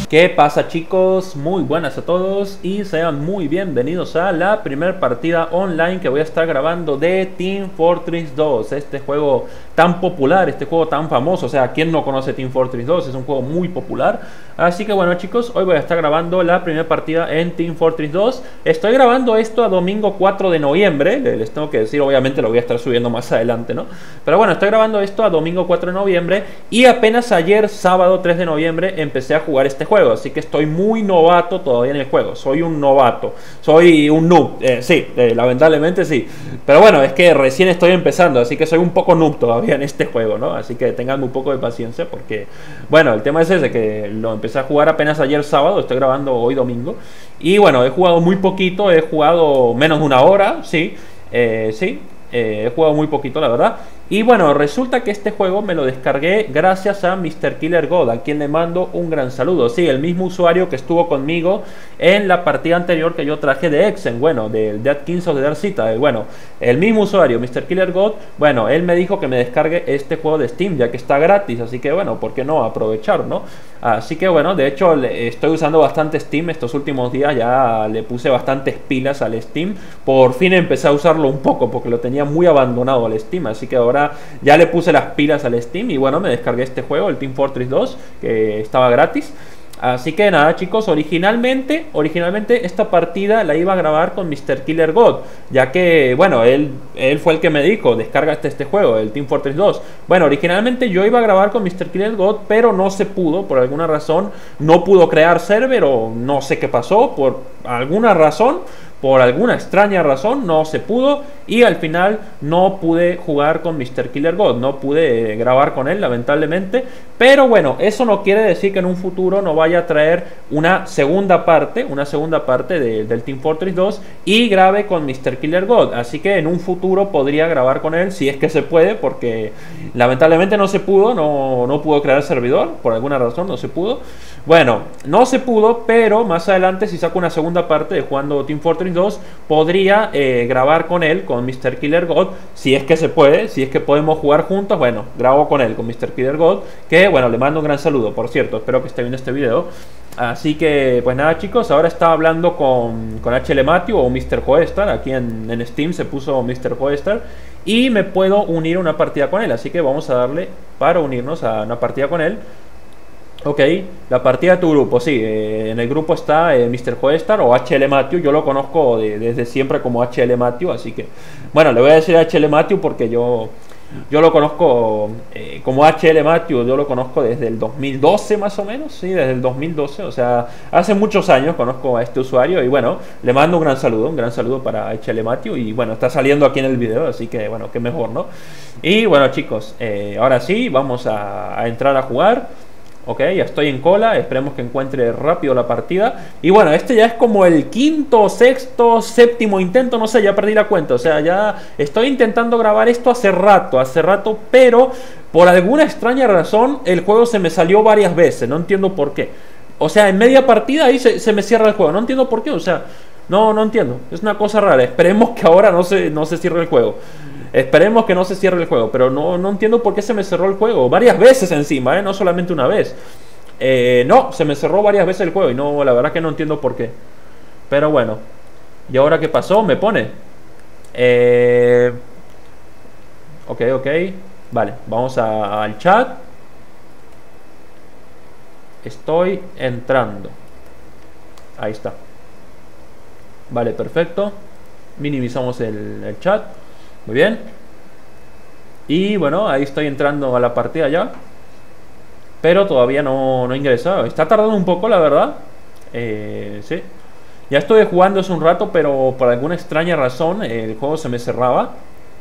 ¿Qué pasa, chicos? Muy buenas a todos y sean muy bienvenidos a la primera partida online que voy a estar grabando de Team Fortress 2, este juego tan popular, este juego tan famoso. O sea, ¿quién no conoce Team Fortress 2? Es un juego muy popular. Así que bueno, chicos, hoy voy a estar grabando la primera partida en Team Fortress 2. Estoy grabando esto a domingo 4 de noviembre. Les tengo que decir, obviamente lo voy a estar subiendo más adelante, ¿no? Pero bueno, estoy grabando esto a domingo 4 de noviembre y apenas ayer, sábado 3 de noviembre, empecé a jugar este juego. Así que estoy muy novato todavía en el juego. Soy un novato. Soy un noob. Lamentablemente sí. Pero bueno, es que recién estoy empezando. Así que soy un poco noob todavía en este juego, ¿no? Así que tengan un poco de paciencia porque, bueno, el tema es ese, que lo empecé a jugar apenas ayer sábado. Estoy grabando hoy domingo. Y bueno, he jugado muy poquito. He jugado menos de una hora, sí. He jugado muy poquito, la verdad. Y bueno, resulta que este juego me lo descargué gracias a Mr. Killer God, a quien le mando un gran saludo. Sí, el mismo usuario que estuvo conmigo en la partida anterior que yo traje de Exen, bueno, del Dead Kings of the Dark Citadel. Bueno, el mismo usuario, Mr. Killer God, bueno, él me dijo que me descargue este juego de Steam, ya que está gratis. Así que bueno, ¿por qué no aprovechar, no? Así que bueno, de hecho estoy usando bastante Steam estos últimos días. Ya le puse bastantes pilas al Steam. Por fin empecé a usarlo un poco porque lo tenía muy abandonado al Steam. Así que ahora ya le puse las pilas al Steam y bueno, me descargué este juego, el Team Fortress 2, que estaba gratis. Así que nada, chicos, originalmente esta partida la iba a grabar con Mr. Killer God, ya que, bueno, él fue el que me dijo, descárgate este juego, el Team Fortress 2. Bueno, originalmente yo iba a grabar con Mr. Killer God, pero no se pudo, por alguna razón, no pudo crear server o no sé qué pasó, por alguna razón. Por alguna extraña razón no se pudo y al final no pude jugar con Mr. Killer God, no pude grabar con él, lamentablemente. Pero bueno, eso no quiere decir que en un futuro no vaya a traer una segunda parte del Team Fortress 2 y grabe con Mr. Killer God. Así que en un futuro podría grabar con él si es que se puede, porque lamentablemente no se pudo, no pudo crear servidor, por alguna razón no se pudo. Bueno, no se pudo, pero más adelante si saco una segunda parte de jugando Team Fortress 2, podría grabar con él, con Mr. Killer God, si es que se puede, si es que podemos jugar juntos. Bueno, grabo con él, con Mr. Killer God, que bueno, le mando un gran saludo, por cierto, espero que esté viendo este video. Así que pues nada, chicos, ahora estaba hablando con HL Matthew o Mr. Joestar, aquí en Steam se puso Mr. Joestar, y me puedo unir a una partida con él, así que vamos a darle para unirnos a una partida con él. Ok, la partida de tu grupo, sí, en el grupo está Mr. Joestar o HL Matthew. Yo lo conozco desde siempre como HL Matthew, así que bueno, le voy a decir HL Matthew porque yo lo conozco como HL Matthew. Yo lo conozco desde el 2012 más o menos, sí, desde el 2012, o sea, hace muchos años conozco a este usuario y bueno, le mando un gran saludo para HL Matthew y bueno, está saliendo aquí en el video, así que bueno, qué mejor, ¿no? Y bueno, chicos, ahora sí, vamos a entrar a jugar. Ok, ya estoy en cola, esperemos que encuentre rápido la partida. Y bueno, este ya es como el quinto, sexto, séptimo intento, no sé, ya perdí la cuenta. O sea, ya estoy intentando grabar esto hace rato, pero por alguna extraña razón el juego se me salió varias veces, no entiendo por qué. O sea, en media partida ahí se me cierra el juego, no entiendo por qué, o sea, no entiendo, es una cosa rara. Esperemos que ahora no se cierre el juego. Esperemos que no se cierre el juego, pero no entiendo por qué se me cerró el juego. Varias veces encima, no solamente una vez. No, se me cerró varias veces el juego y no, la verdad que no entiendo por qué. Pero bueno, ¿y ahora qué pasó? Me pone. Ok, vale, vamos al chat. Estoy entrando. Ahí está. Vale, perfecto. Minimizamos el chat. Muy bien. Y bueno, ahí estoy entrando a la partida ya. Pero todavía no he ingresado. Está tardando un poco, la verdad. Sí. Ya estuve jugando hace un rato, pero por alguna extraña razón el juego se me cerraba.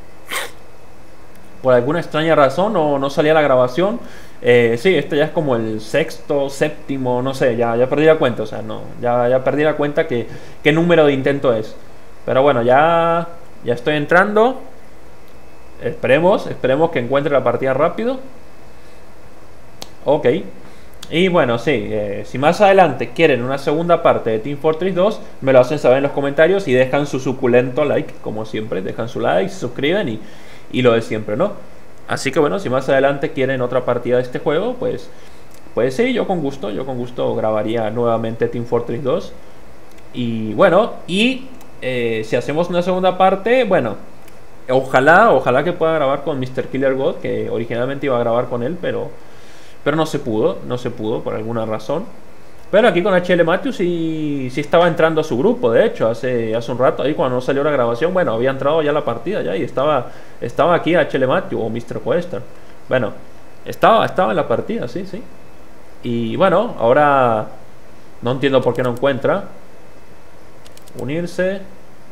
Por alguna extraña razón no salía la grabación. Sí, este ya es como el sexto, séptimo, no sé, ya perdí la cuenta. O sea, no, ya perdí la cuenta qué número de intento es. Pero bueno, ya estoy entrando. Esperemos que encuentre la partida rápido. Ok. Y bueno, sí, si más adelante quieren una segunda parte de Team Fortress 2, me lo hacen saber en los comentarios y dejan su suculento like, como siempre. Dejan su like, se suscriben y lo de siempre, ¿no? Así que bueno, si más adelante quieren otra partida de este juego, pues pues sí, yo con gusto grabaría nuevamente Team Fortress 2. Y bueno, si hacemos una segunda parte, bueno, ojalá que pueda grabar con Mr. Killer God, que originalmente iba a grabar con él, pero no se pudo por alguna razón. Pero aquí con HL Matthews sí estaba entrando a su grupo, de hecho, hace un rato, ahí cuando no salió la grabación, bueno, había entrado ya la partida ya y estaba aquí HL Matthews o Mr. Quester. Bueno, estaba en la partida, sí. Y bueno, ahora no entiendo por qué no encuentra. Unirse.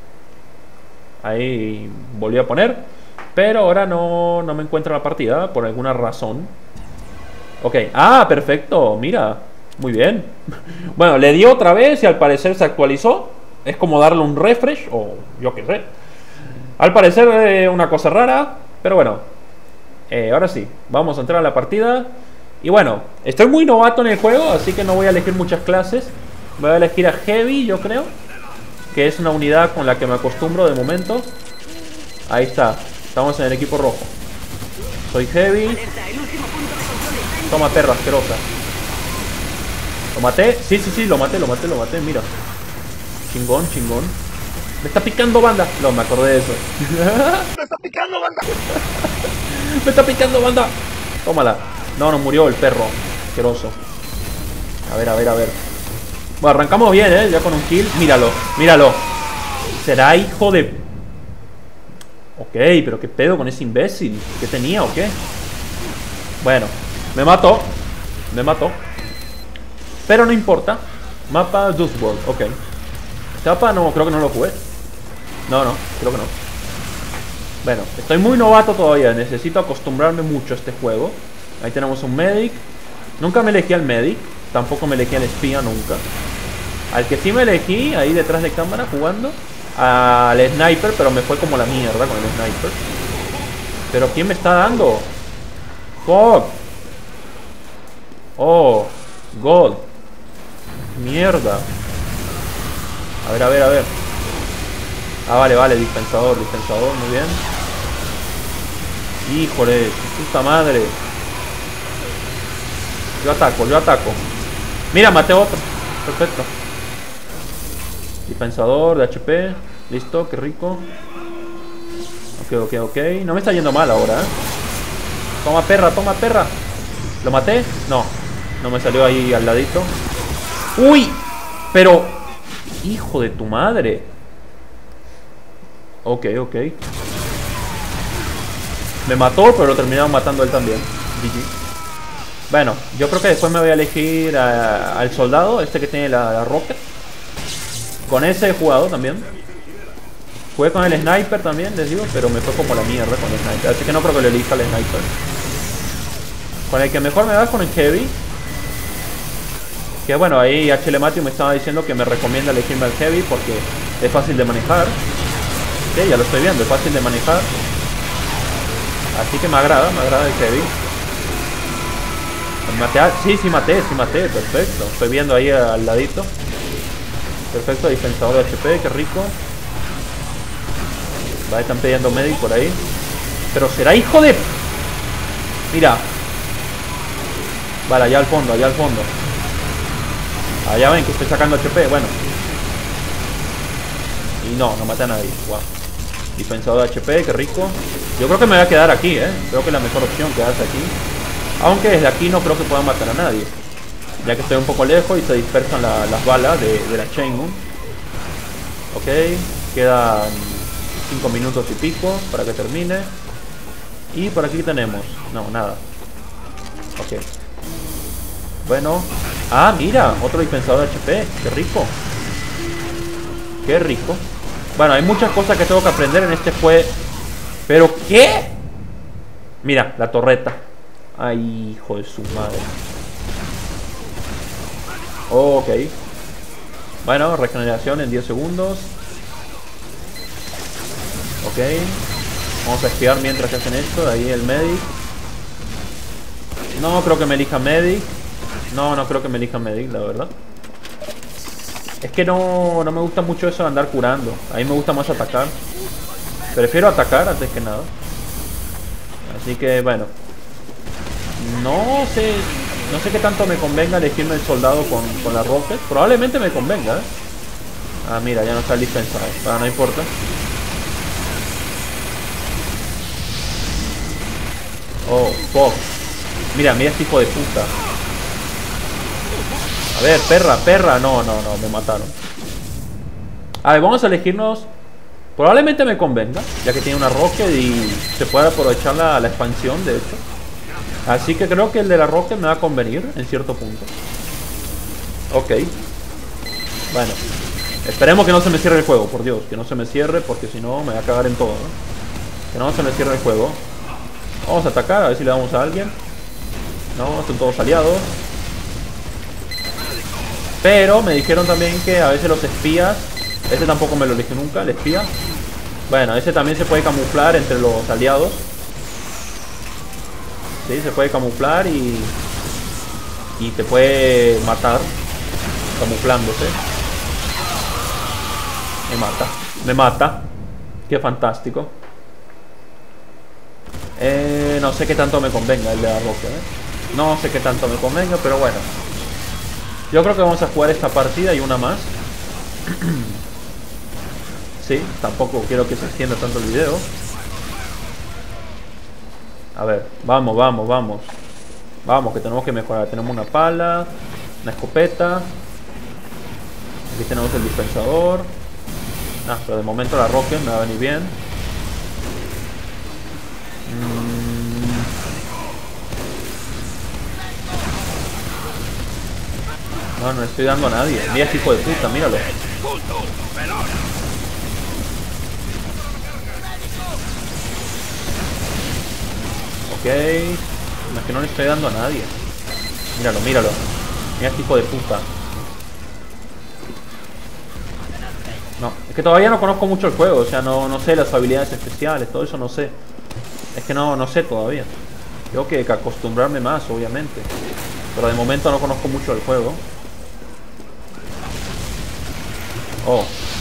Ahí volví a poner. Pero ahora no me encuentra la partida por alguna razón. Ok, perfecto, mira. Muy bien. Bueno, le dio otra vez y al parecer se actualizó. Es como darle un refresh o yo qué sé. Al parecer una cosa rara. Pero bueno, ahora sí, vamos a entrar a la partida. Y bueno, estoy muy novato en el juego, así que no voy a elegir muchas clases. Voy a elegir a Heavy, yo creo, que es una unidad con la que me acostumbro de momento. Ahí está, estamos en el equipo rojo. Soy Heavy. Toma, perra asquerosa. ¿Lo maté? Sí, lo maté, mira. Chingón. Me está picando banda. No, me acordé de eso. Me está picando banda. Me está picando banda. Tómala. No murió el perro asqueroso. A ver. Bueno, arrancamos bien, ya con un kill. Míralo. Será hijo de... Ok, pero qué pedo con ese imbécil. ¿Qué tenía o qué? Bueno, me mató. Pero no importa. Mapa Dustworld, ok. Este mapa no, creo que no lo jugué. No, creo que no. Bueno, estoy muy novato todavía. Necesito acostumbrarme mucho a este juego. Ahí tenemos un medic. Nunca me elegí al medic. Tampoco me elegí al espía, nunca. Al que sí me elegí, ahí detrás de cámara jugando, al sniper, pero me fue como la mierda con el sniper. Pero ¿quién me está dando? Fuck. Oh, God. Mierda. A ver. Vale, dispensador, muy bien. Híjole, puta madre. Yo ataco. Mira, maté otro. Perfecto. Dispensador de HP. Listo, qué rico. Ok. No me está yendo mal ahora, Toma perra. ¿Lo maté? No me salió ahí al ladito. ¡Uy! Pero... hijo de tu madre. Ok. Me mató, pero lo terminaron matando él también. GG. Bueno, yo creo que después me voy a elegir al soldado, este que tiene la rocket. Con ese he jugado también. Jugué con el sniper también, les digo, pero me fue como la mierda con el sniper. Así que no creo que lo elija el sniper. Con el que mejor me va es con el heavy. Que bueno, ahí HL Matthew me estaba diciendo que me recomienda elegirme al heavy porque es fácil de manejar. Sí, ya lo estoy viendo, es fácil de manejar. Así que me agrada el heavy. Sí, maté, perfecto. Estoy viendo ahí al ladito. Perfecto, dispensador de HP, qué rico. Vale, están pidiendo medic por ahí. Pero será hijo de... Mira. Vale, allá al fondo. Allá ven que estoy sacando HP, bueno. Y no maté a nadie, wow. Dispensador de HP, qué rico. Yo creo que me voy a quedar aquí, creo que es la mejor opción quedarse aquí. Aunque desde aquí no creo que pueda matar a nadie, ya que estoy un poco lejos y se dispersan las balas de la Chaingun. Ok, quedan 5 minutos y pico para que termine. Y por aquí tenemos... no, nada. Ok. Bueno. Mira, otro dispensador de HP. Qué rico. Bueno, hay muchas cosas que tengo que aprender en este juego. ¿Pero qué? Mira, la torreta. Ay, hijo de su madre. Ok. Bueno, regeneración en 10 segundos. Ok. Vamos a espiar mientras que hacen esto. Ahí el medic. No creo que me elija medic. No creo que me elija medic, la verdad. Es que no me gusta mucho eso de andar curando. A mí me gusta más atacar. Prefiero atacar antes que nada. Así que bueno. No sé. No sé qué tanto me convenga elegirme el soldado con la rocket. Probablemente me convenga, ¿eh? Ah, mira, ya no está el dispensador. Pero no importa. Oh, fuck. Mira, mira este hijo de puta. A ver, perra. No, me mataron. A ver, vamos a elegirnos. Probablemente me convenga, ya que tiene una rocket y se puede aprovechar la expansión, de hecho. Así que creo que el de la rocket me va a convenir en cierto punto. Ok. Bueno. Esperemos que no se me cierre el juego, por Dios. Que no se me cierre, porque si no me va a cagar en todo, ¿no? Que no se me cierre el juego. Vamos a atacar, a ver si le damos a alguien. No, están todos aliados. Pero me dijeron también que a veces los espías... Este tampoco me lo elegí nunca, el espía. Bueno, ese también se puede camuflar entre los aliados. Sí, se puede camuflar y te puede matar camuflándose. Me mata. Qué fantástico. No sé qué tanto me convenga el de la roca, No sé qué tanto me convenga, pero bueno. Yo creo que vamos a jugar esta partida y una más. Sí, tampoco quiero que se extienda tanto el video. A ver, vamos. Vamos, que tenemos que mejorar. Tenemos una pala, una escopeta. Aquí tenemos el dispensador. Pero de momento la rocket me va a venir bien. No le estoy dando a nadie. Mira este hijo de puta, míralo. Ok. No, es que no le estoy dando a nadie. Míralo. Mira este hijo de puta. No, es que todavía no conozco mucho el juego. O sea, no sé las habilidades especiales. Todo eso no sé. Es que no sé todavía. Tengo que acostumbrarme más, obviamente. Pero de momento no conozco mucho el juego. Oh.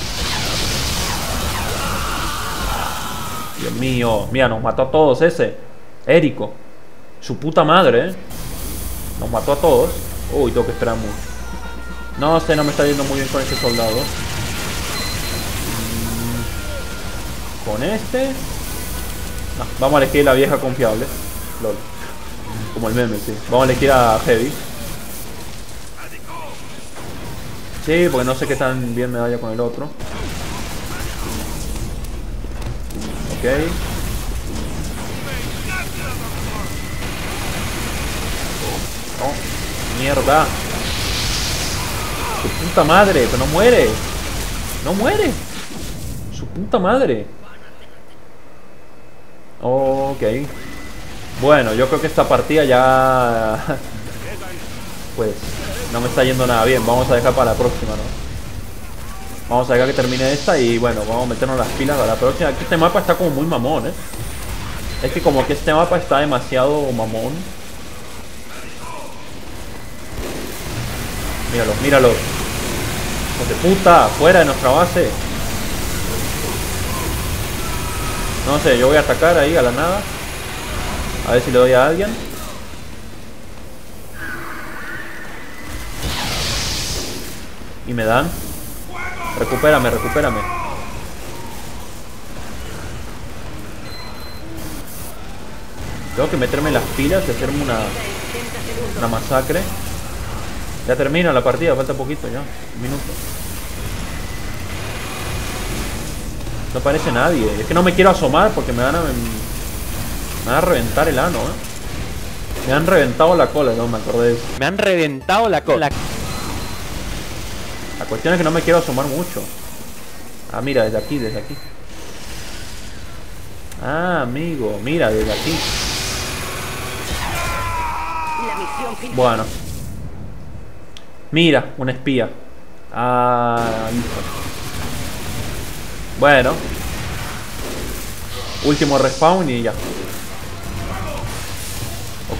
Dios mío. Mira, nos mató a todos ese. Érico. Su puta madre, Nos mató a todos. Uy, tengo que esperar mucho. No sé, no me está yendo muy bien con ese soldado. Con este. No, vamos a elegir la vieja confiable. LOL. Como el meme, sí. Vamos a elegir a Heavy. Sí, porque no sé qué tan bien me vaya con el otro. Ok. No, mierda. Su puta madre, pero no muere. No muere. Su puta madre. Ok. Bueno, yo creo que esta partida ya... Pues no me está yendo nada bien. Vamos a dejar para la próxima, ¿no? Vamos a dejar que termine esta y bueno, vamos a meternos las pilas para la próxima. Aquí este mapa está como muy mamón, Es que como que este mapa está demasiado mamón. Míralos. ¡Hijos de puta! ¡Fuera de nuestra base! No sé, yo voy a atacar ahí a la nada. A ver si le doy a alguien. Y me dan. Recupérame. Tengo que meterme las pilas y hacerme una masacre. Ya termina la partida, falta poquito ya. Un minuto. No aparece nadie. Es que no me quiero asomar porque me van a reventar el ano, Me han reventado la cola, no me acordé de eso. Me han reventado la cola. La cuestión es que no me quiero asomar mucho. Ah, mira, desde aquí. Ah, amigo, mira, desde aquí. Bueno. Mira, un espía. Ah, hijo. Bueno. Último respawn y ya. Ok.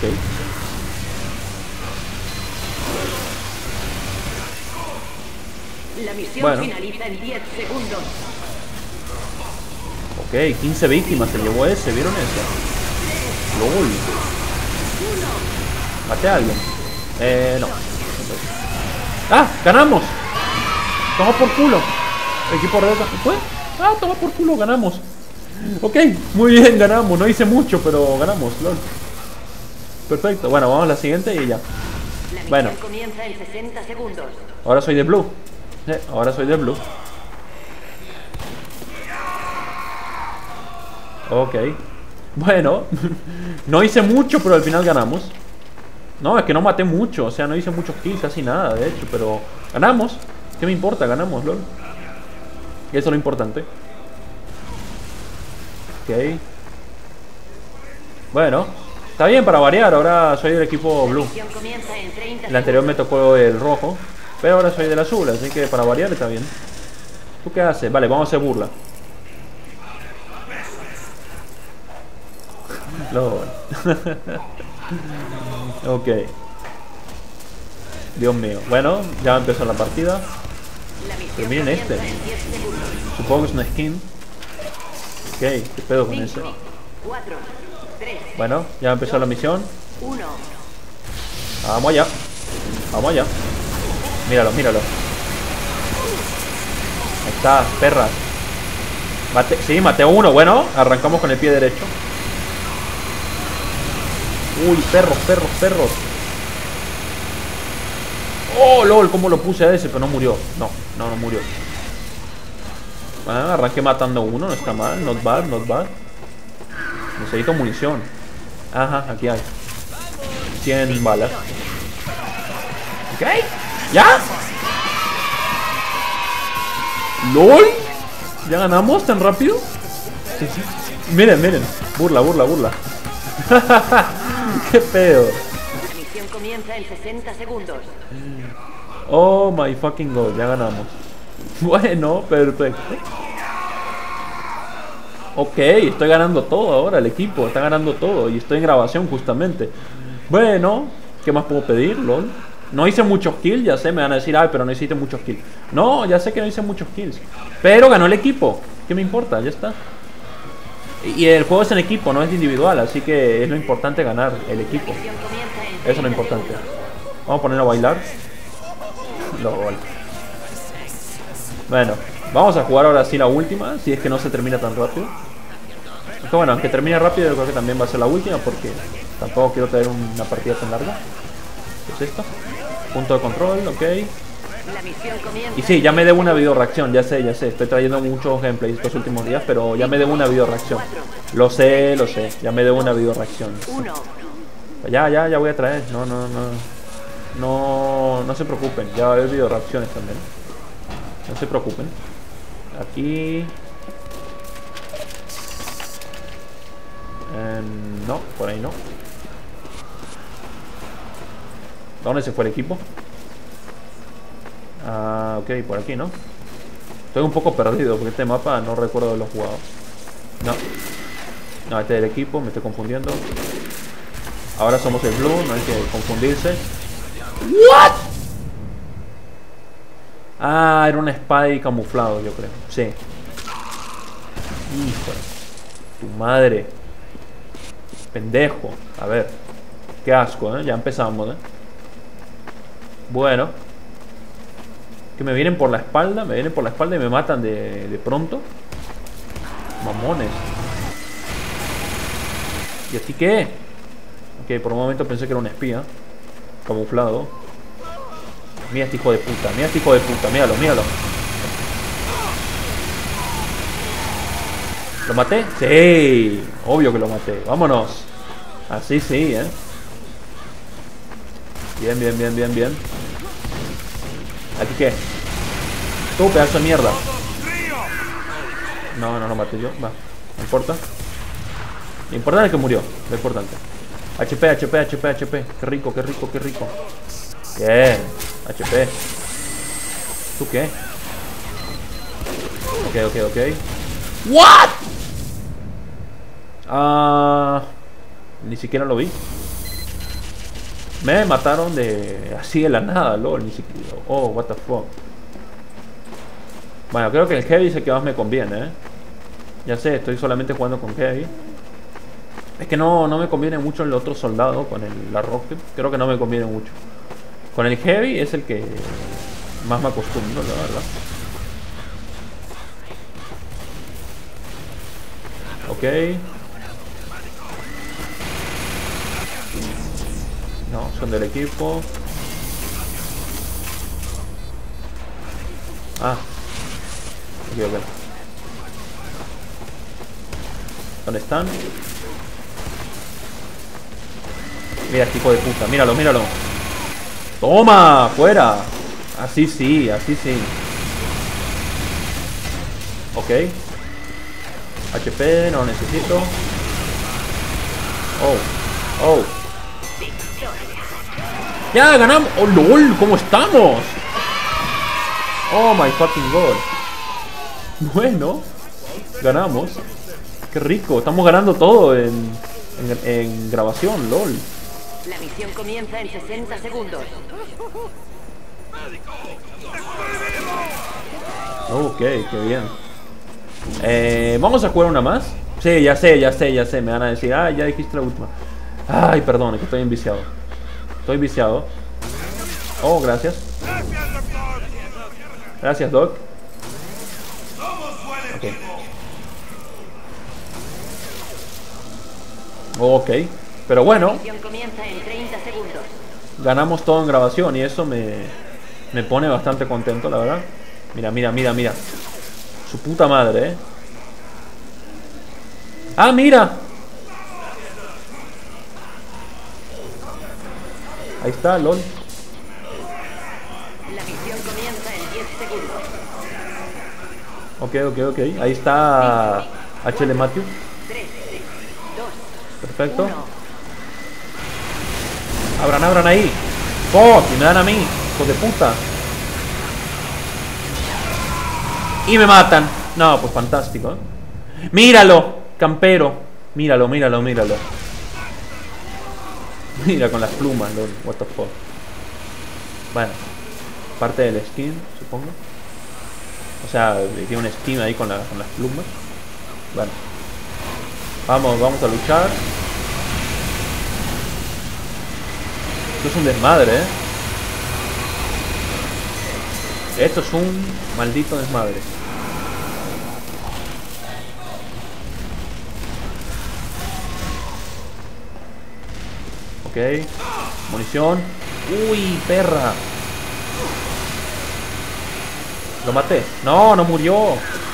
La misión finaliza en 10 segundos. Ok, 15 víctimas se llevó ese, ¿vieron eso? LOL. Maté a alguien. No. ¡Ah! ¡Ganamos! Toma por culo. Equipo red. ¿Fue? Ah, toma por culo, ganamos. Ok, muy bien, ganamos. No hice mucho, pero ganamos, lol. Perfecto. Bueno, vamos a la siguiente y ya. Bueno. Comienza en 60 segundos. Ahora soy de blue. Ahora soy de blue. Ok. Bueno. No hice mucho, pero al final ganamos. No, es que no maté mucho. O sea, no hice muchos kills, casi nada, de hecho. Pero ganamos. ¿Qué me importa? Ganamos, lol. Y eso es lo importante. Ok. Bueno. Está bien para variar. Ahora soy del equipo blue. El anterior me tocó el rojo. Pero ahora soy del azul. Así que para variar está bien. ¿Tú qué haces? Vale, vamos a hacer burla. LOL. Ok. Dios mío. Bueno, ya empezó la partida. Pero miren este. Supongo que es una skin. Ok, ¿qué pedo con ese? Bueno, ya empezó la misión. Vamos allá. Vamos allá. Míralo, míralo. Ahí está, perras. Sí, maté a uno. Bueno, arrancamos con el pie derecho. Uy, perros, perros, perros. Oh, lol, cómo lo puse a ese, pero no murió. No murió. Ah, arranqué matando a uno, no está mal. Not bad, not bad. Necesito munición. Ajá, aquí hay 100 balas. Ok, ¿ya? ¿LOL? ¿Ya ganamos tan rápido? Sí, sí. Miren, miren. Burla, burla, burla. ¿Qué pedo? La misión comienza en 60 segundos. Oh my fucking god, ya ganamos. Bueno, perfecto. Ok, estoy ganando todo ahora, el equipo está ganando todo. Y estoy en grabación justamente. Bueno, ¿qué más puedo pedir, lol? No hice muchos kills, ya sé, me van a decir, ay, pero no hiciste muchos kills. No, ya sé que no hice muchos kills. Pero ganó el equipo, ¿qué me importa? Ya está. Y el juego es en equipo, no es individual, así que es lo importante ganar el equipo. Eso es lo importante. Vamos a poner a bailar. LOL. Bueno, vamos a jugar ahora sí la última, si es que no se termina tan rápido. Aunque bueno, aunque termine rápido, yo creo que también va a ser la última, porque tampoco quiero tener una partida tan larga. ¿Qué es esto? Punto de control, ok. Y sí, ya me debo una video reacción, ya sé, estoy trayendo muchos gameplays estos últimos días, pero ya me debo una video reacción. Lo sé, ya me debo una video reacción. Ya voy a traer, no se preocupen, ya va a haber video reacciones también. No se preocupen. Aquí. No, por ahí no. ¿Dónde se fue el equipo? Ah, ok, por aquí, ¿no? Estoy un poco perdido porque este mapa no recuerdo de los jugados. No, este es el equipo, me estoy confundiendo. Ahora somos el blue, no hay que confundirse. ¿What? Ah, era un spy camuflado, yo creo. Sí. Hijo de tu madre. Pendejo. A ver. Qué asco, ¿eh? Ya empezamos, ¿eh? Bueno. Que me vienen por la espalda. Me vienen por la espalda y me matan de pronto. Mamones. ¿Y así qué? Ok, por un momento pensé que era un espía camuflado. Mira este hijo de puta, mira este hijo de puta, míralo, míralo. ¿Lo maté? Sí, obvio que lo maté. Vámonos. Así sí, Bien, bien, bien, bien, bien. ¿Aquí qué? Tú, pedazo de mierda. No lo maté yo, va. No importa. Lo importante es que murió, lo importante. HP, HP, HP, HP. Qué rico, qué rico, qué rico. Bien, HP. ¿Tú qué? Ok. ¿What? Ni siquiera lo vi. Me mataron así de la nada, lol. Ni siquiera. Oh, what the fuck. Bueno, creo que el heavy es el que más me conviene, Ya sé, estoy solamente jugando con heavy. Es que no me conviene mucho el otro soldado con la rocket. Creo que no me conviene mucho. Con el heavy es el que más me acostumbro, la verdad. Ok. No, son del equipo. Ah. Ok, ok. ¿Dónde están? Mira este hijo de puta, míralo, míralo. ¡Toma! ¡Fuera! Así sí, así sí. Ok. HP, no lo necesito. Oh, oh. ¡Ya ganamos! ¡Oh, lol! ¿Cómo estamos? Oh my fucking god. Bueno, ganamos. Qué rico, estamos ganando todo en grabación, lol. La misión comienza en 60 segundos. Ok, qué bien. ¿Vamos a jugar una más? Sí, ya sé, ya sé, ya sé. Me van a decir, ah, ya dijiste la última. Ay, perdón, es que estoy enviciado. Estoy viciado. Oh, gracias. Gracias, Doc. Ok. Ok. Pero bueno, La misión comienza en 30 segundos. ganamos todo en grabación y eso me pone bastante contento, la verdad. Mira, mira, mira, mira. Su puta madre, eh. ¡Ah, mira! Ahí está, lol. La misión comienza en 10 segundos. Ok, ok, ok. Ahí está HL Matthew. 3, 2, Perfecto. 1. Abran, abran ahí. ¡Fuck! Y me dan a mí. Hijos de puta. Y me matan. No, pues fantástico, ¿eh? ¡Míralo! Campero. Míralo, míralo, míralo. Mira con las plumas, lol. What the fuck. Bueno. Parte del skin, supongo. O sea, tiene un skin ahí con las plumas. Bueno. Vamos, vamos a luchar. Esto es un desmadre, ¿eh? Esto es un maldito desmadre. Ok. Munición. Uy, perra. Lo maté. No, no murió.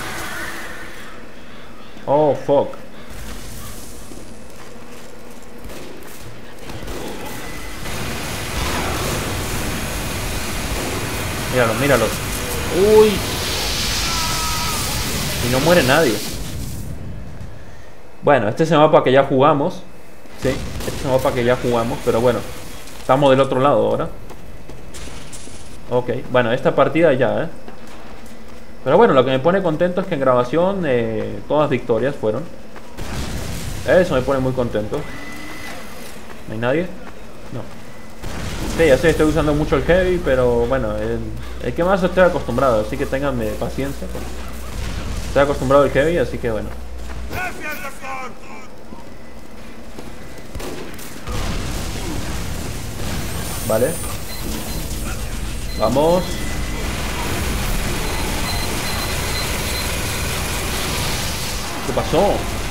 Oh, fuck. Míralo, míralo. Uy. Y no muere nadie. Bueno, este es el mapa que ya jugamos. Sí, este es el mapa que ya jugamos. Pero bueno, estamos del otro lado ahora. Ok, bueno, esta partida ya, Pero bueno, lo que me pone contento es que en grabación todas victorias fueron. Eso me pone muy contento. ¿No hay nadie? No. Sí, ya sé, estoy usando mucho el heavy, pero bueno, el que más estoy acostumbrado, así que ténganme paciencia. Estoy acostumbrado al heavy, así que bueno. Vale. Vamos. ¿Qué pasó?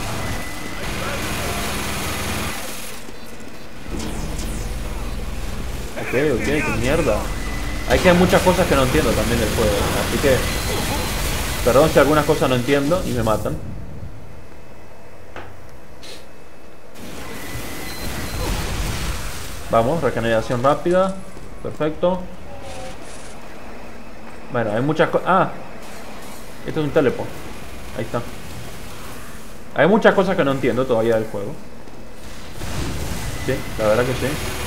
Ok, qué mierda. Hay que hay muchas cosas que no entiendo también del juego, así que perdón si algunas cosas no entiendo y me matan. Vamos, regeneración rápida. Perfecto. Bueno, hay muchas cosas. Ah, esto es un teleport. Ahí está. Hay muchas cosas que no entiendo todavía del juego. Sí, la verdad que sí.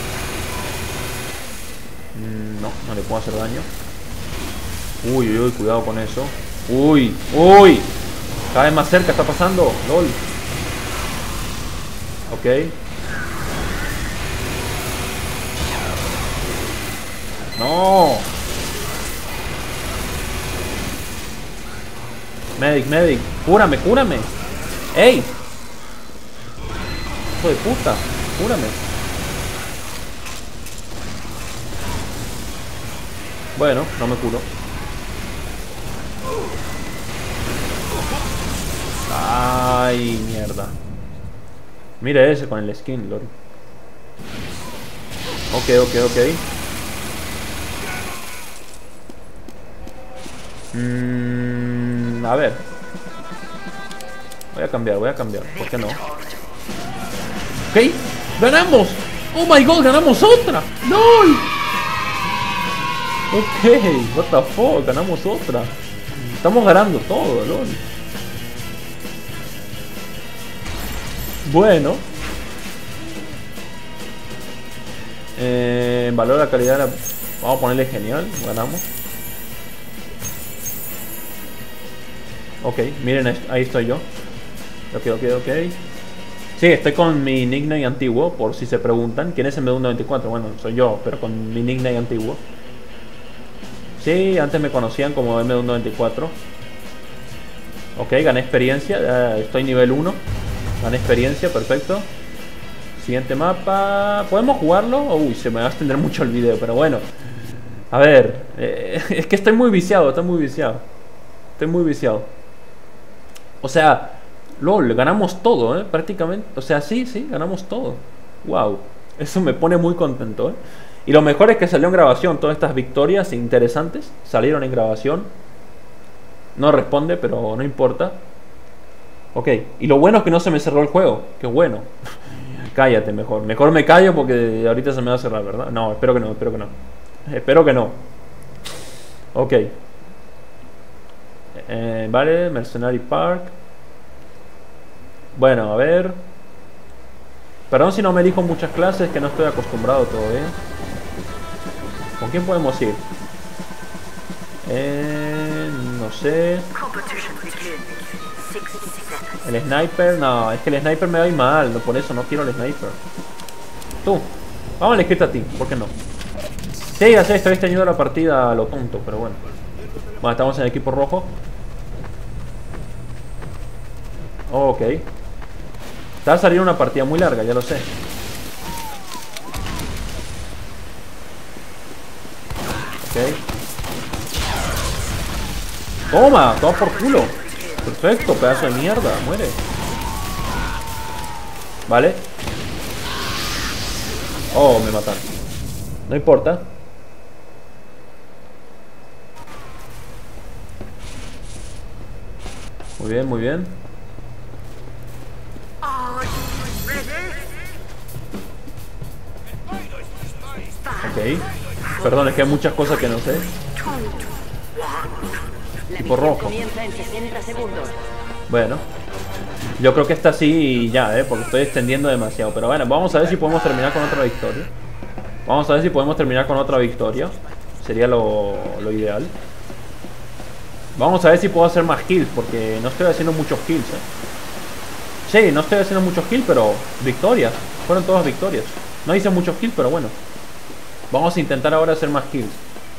No, no le puedo hacer daño. Uy, uy, uy, cuidado con eso. Uy, uy. Cada vez más cerca está pasando. LOL. Ok. No. Medic, medic. Cúrame, cúrame. ¡Ey! Hijo de puta. Cúrame. Bueno, no me curo. Ay, mierda. Mire ese con el skin, lol. Ok. A ver. Voy a cambiar, ¿por qué no? Ok, ganamos. Oh my god, ganamos otra. LOL. Ok, what the fuck, ganamos otra. Estamos ganando todo, lol. Bueno. Valor la calidad de la... Vamos a ponerle genial, ganamos. Ok, miren esto, ahí estoy yo. Ok. Sí, estoy con mi nickname antiguo, por si se preguntan. ¿Quién es MD194? Bueno, soy yo, pero con mi nickname antiguo. Sí, antes me conocían como MD194. Ok, gané experiencia, estoy nivel 1. Gané experiencia, perfecto. Siguiente mapa. ¿Podemos jugarlo? Uy, se me va a extender mucho el video, pero bueno. A ver, es que estoy muy viciado. O sea, LOL, ganamos todo, prácticamente. O sea, sí, ganamos todo. Wow, eso me pone muy contento, Y lo mejor es que salió en grabación. Todas estas victorias interesantes salieron en grabación. No responde, pero no importa. Ok, y lo bueno es que no se me cerró el juego. Qué bueno. Cállate mejor. Mejor me callo porque ahorita se me va a cerrar, ¿verdad? No, espero que no. Ok. Vale, Mercenary Park. Bueno, a ver. Perdón si no me elijo muchas clases, que no estoy acostumbrado todavía. ¿Con quién podemos ir? No sé. El sniper, no, es que el sniper me va a ir mal, no, por eso no quiero el sniper. Tú, vamos a elegirte a ti, ¿por qué no? Sí, ya sé, estoy extendiendo la partida a lo tonto, pero bueno. Bueno, estamos en el equipo rojo. Ok. Te va a salir una partida muy larga, ya lo sé. Ok. Toma, toma por culo. Perfecto, pedazo de mierda, muere. Vale. Oh, me mataron. No importa. Muy bien, muy bien. Ok. Perdón, es que hay muchas cosas que no sé. Tipo rojo. Bueno. Yo creo que esta sí ya, porque estoy extendiendo demasiado. Pero bueno, vamos a ver si podemos terminar con otra victoria. Sería lo ideal. Vamos a ver si puedo hacer más kills, porque no estoy haciendo muchos kills, Sí, no estoy haciendo muchos kills, pero victorias. Fueron todas victorias. No hice muchos kills, pero bueno. Vamos a intentar ahora hacer más kills.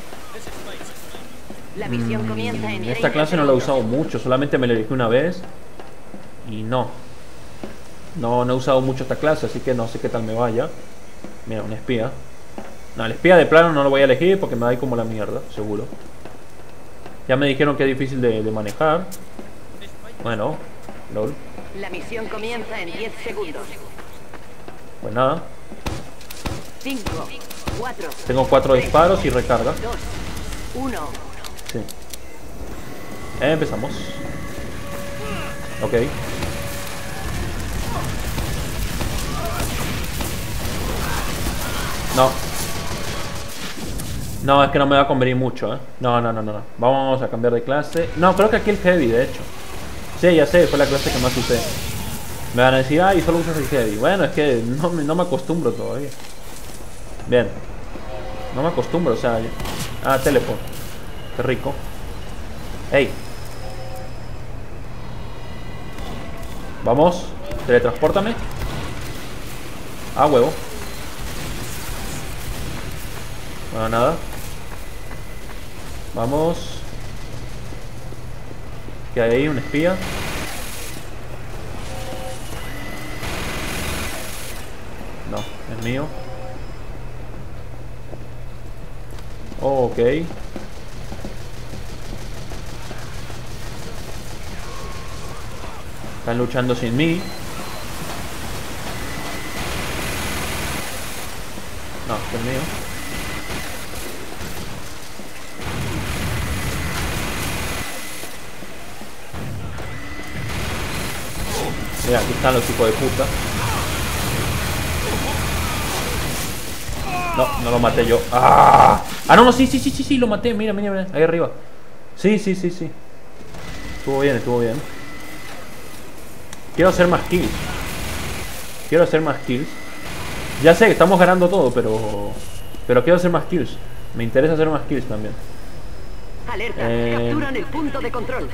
La misión comienza en Esta clase no la he usado mucho, solamente me la elegí una vez. Y no he usado mucho esta clase, así que no sé qué tal me vaya. Mira, un espía. No, el espía de plano no lo voy a elegir porque me va a ir como la mierda, seguro. Ya me dijeron que es difícil de manejar. Bueno, lol. La misión comienza en 10 segundos. Pues nada. 5, 4. Tengo 4 disparos y recarga. 2, 1. Sí. Empezamos. Ok. No. No, es que no me va a convenir mucho, No. Vamos a cambiar de clase. No, creo que aquí el heavy, de hecho. Sí, ya sé, fue la clase que más usé. Me van a decir, ay, solo usas el heavy. Bueno, es que no me acostumbro todavía. Bien. No me acostumbro, o sea... Ah, teleport. Qué rico. Ey. Vamos. Teletranspórtame. Ah, huevo. Bueno, nada. Vamos. ¿Qué hay ahí? Un espía. No, es mío. Oh, ok. Están luchando sin mí. No, este es mío. Mira, aquí están los hijos de puta. No, no lo maté yo. ¡Ah! Ah, no, sí, sí, sí, sí, sí, lo maté. Mira, mira, mira, ahí arriba. Sí, sí, sí, sí. Estuvo bien, estuvo bien. Quiero hacer más kills. Quiero hacer más kills. Ya sé que estamos ganando todo, pero quiero hacer más kills. Me interesa hacer más kills también. Alerta, capturan el punto de control.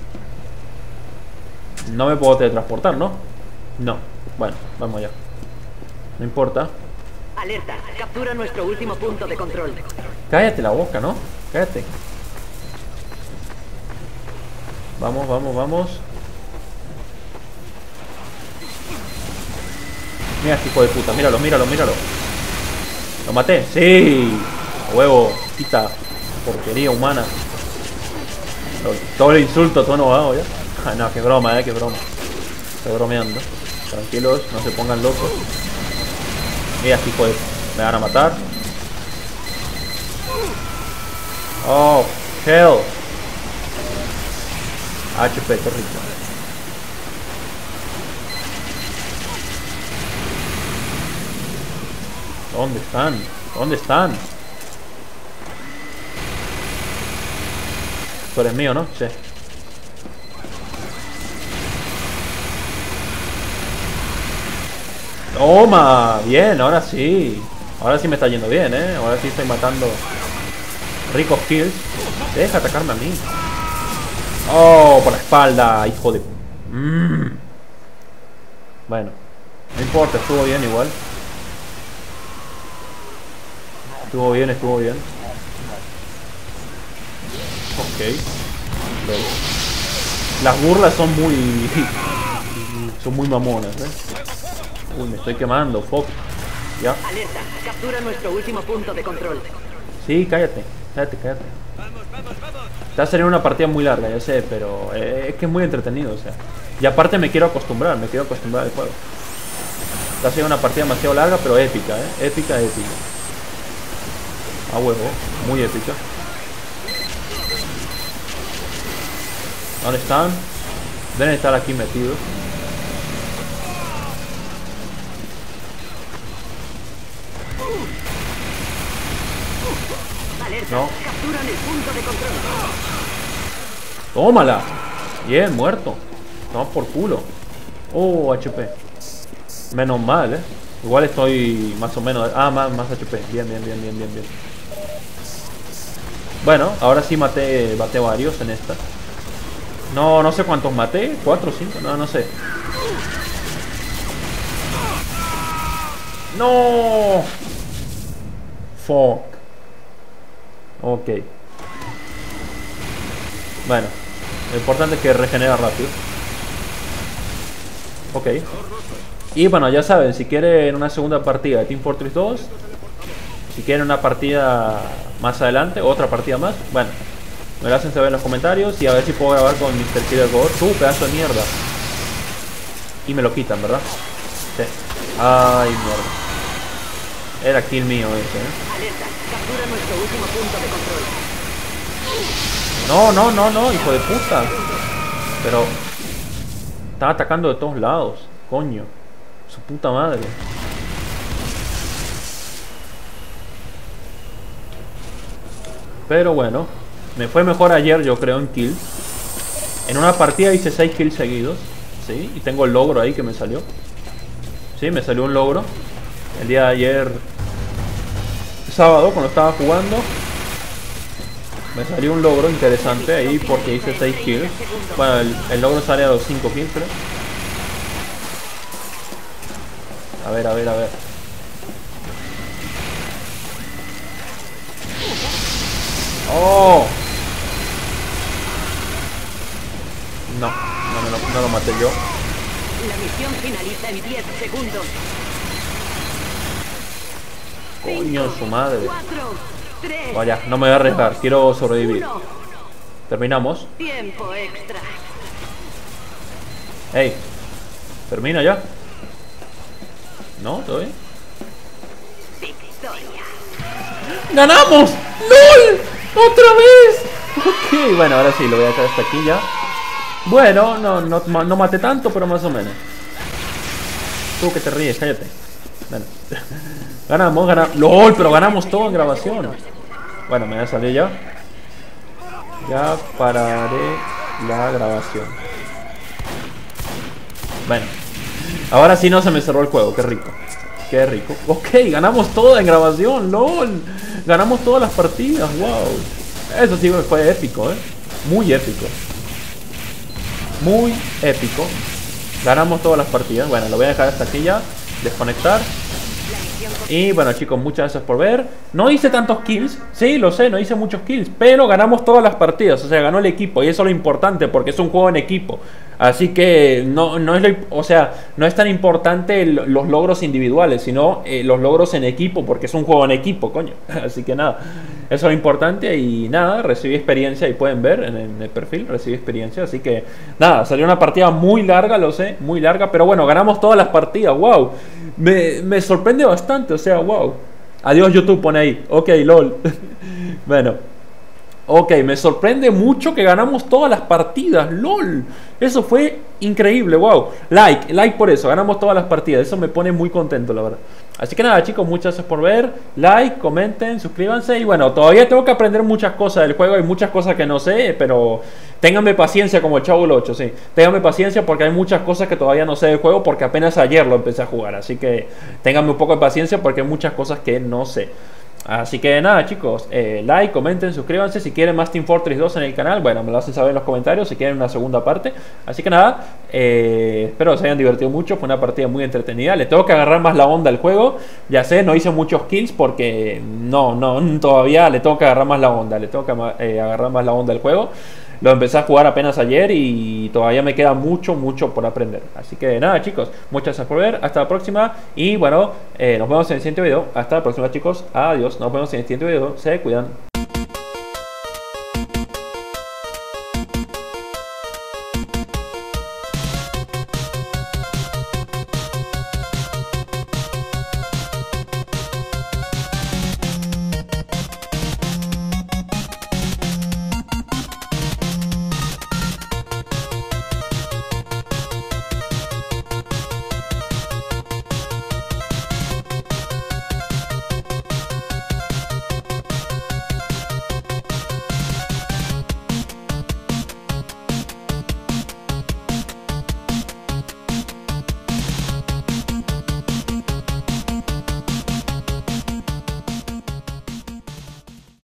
No me puedo teletransportar, ¿no? No. Bueno, vamos allá. No importa. Alerta, captura nuestro último punto de control. Cállate la boca, ¿no? Cállate. Vamos, vamos, vamos. Mira este hijo de puta, míralo, míralo, míralo. ¿Lo maté? ¡Sí! A huevo, quita. Porquería humana. Todo el insulto, todo enojado ya. No, qué broma, qué broma. Estoy bromeando. Tranquilos, no se pongan locos. Mira este hijo de... Me van a matar. Oh, hell. HP, qué rico. ¿Dónde están? ¿Dónde están? Tú eres mío, ¿no? Sí. Toma, bien, ahora sí. Ahora sí me está yendo bien, ahora sí estoy matando ricos kills. Deja atacarme a mí. Oh, por la espalda, hijo de... Bueno, no importa, estuvo bien igual. Estuvo bien, estuvo bien. Ok. Las burlas son muy... son muy mamonas, Uy, me estoy quemando, fuck. Ya. Alerta, captura nuestro último punto de control. Sí, cállate, cállate, cállate. Te va a salir una partida muy larga, ya sé, pero es que es muy entretenido, o sea. Y aparte me quiero acostumbrar al juego. Va a ser una partida demasiado larga, pero épica, épica, épica. A huevo, muy épica. ¿Dónde están? Deben estar aquí metidos. Alerta, No. capturan el punto de control. ¡Tómala! Bien, muerto. Toma por culo. Oh, HP. Menos mal, Igual estoy más o menos... Ah, más HP. Bien, bien, bien, bien, bien, bien. Bueno, ahora sí maté varios en esta. No sé cuántos maté. 4 o 5, no sé. ¡No! Fuck. Ok. Bueno, lo importante es que regenera rápido. Ok. Y bueno, ya saben, si quieren una segunda partida de Team Fortress 2, si quieren una partida más adelante, otra partida más, bueno, me lo hacen saber en los comentarios y a ver si puedo grabar con Mr. Killer God. Pedazo de mierda. Y me lo quitan, ¿verdad? Sí. Ay, mierda. Era kill mío ese, Alerta, captura nuestro último punto de control. No, hijo de puta. Pero están atacando de todos lados. Coño. Su puta madre. Pero bueno, me fue mejor ayer, yo creo, en kills. En una partida hice 6 kills seguidos. Sí, y tengo el logro ahí que me salió. Sí, me salió un logro. El día de ayer, sábado, cuando estaba jugando, me salió un logro interesante ahí porque hice 6 kills. Bueno, el logro sale a los 5 kills, creo. A ver, a ver, a ver. ¡Oh! No lo maté yo. La misión finaliza en 10 segundos. Coño, su madre. 4, 3, Vaya, no me voy a arriesgar, quiero sobrevivir. 1. Terminamos. Tiempo extra. Ey, termina ya. ¿No? ¿Todo bien? ¡Ganamos! ¡LOL! ¡Otra vez! Ok, bueno, ahora sí, lo voy a dejar hasta aquí ya. Bueno, no maté tanto, pero más o menos. Tú que te ríes, cállate. Bueno. ganamos. ¡LOL! Pero ganamos todo en grabación. Bueno, me voy a salir ya. Ya pararé la grabación. Bueno. Ahora sí no se me cerró el juego, qué rico. Qué rico. Ok, ganamos todo en grabación, LOL. Ganamos todas las partidas, wow. Eso sí fue épico, muy épico. Muy épico. Ganamos todas las partidas. Bueno, lo voy a dejar hasta aquí ya. Desconectar. Y bueno, chicos, muchas gracias por ver. No hice tantos kills, sí, lo sé, no hice muchos kills, pero ganamos todas las partidas, o sea, ganó el equipo. Y eso es lo importante, porque es un juego en equipo. Así que no es tan importante los logros individuales, sino los logros en equipo, porque es un juego en equipo, coño. Así que nada, eso es lo importante. Y nada, recibí experiencia, y pueden ver en el perfil, recibí experiencia. Así que nada, salió una partida muy larga, lo sé, muy larga, pero bueno, ganamos todas las partidas, wow. Me sorprende bastante, o sea, wow. Adiós YouTube, pone ahí. Ok, lol. Bueno. Ok, me sorprende mucho que ganamos todas las partidas, lol. Eso fue increíble, wow. Like por eso, ganamos todas las partidas. Eso me pone muy contento, la verdad. Así que nada, chicos, muchas gracias por ver. Like, comenten, suscríbanse. Y bueno, todavía tengo que aprender muchas cosas del juego. Hay muchas cosas que no sé, pero ténganme paciencia como el Chavo del 8, sí. Ténganme paciencia porque hay muchas cosas que todavía no sé del juego, porque apenas ayer lo empecé a jugar. Así que ténganme un poco de paciencia porque hay muchas cosas que no sé. Así que nada, chicos, like, comenten, suscríbanse. Si quieren más Team Fortress 2 en el canal, bueno, me lo hacen saber en los comentarios si quieren una segunda parte. Así que nada, espero que se hayan divertido mucho. Fue una partida muy entretenida. Le tengo que agarrar más la onda al juego. Ya sé, no hice muchos kills porque todavía le tengo que agarrar más la onda. Le tengo que agarrar más la onda al juego. Lo empecé a jugar apenas ayer y todavía me queda mucho por aprender. Así que nada, chicos, muchas gracias por ver. Hasta la próxima. Y bueno, nos vemos en el siguiente video. Hasta la próxima, chicos. Adiós. Nos vemos en el siguiente video. Se cuidan.